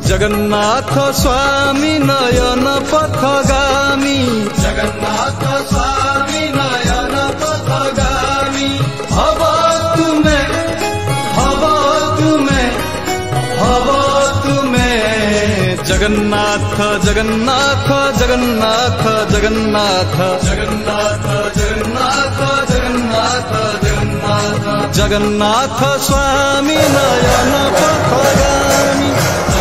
जगन्नाथ स्वामी नयन पथगामी, जगन्नाथ स्वामी नयन पथगामी। हब तुमे, हब तुमे, हब तुमे। जगन्नाथ जगन्नाथ जगन्नाथ जगन्नाथ जगन्नाथ जगन्नाथ जगन्नाथ जगन्नाथ जगन्नाथ स्वामी नयन पथगामी।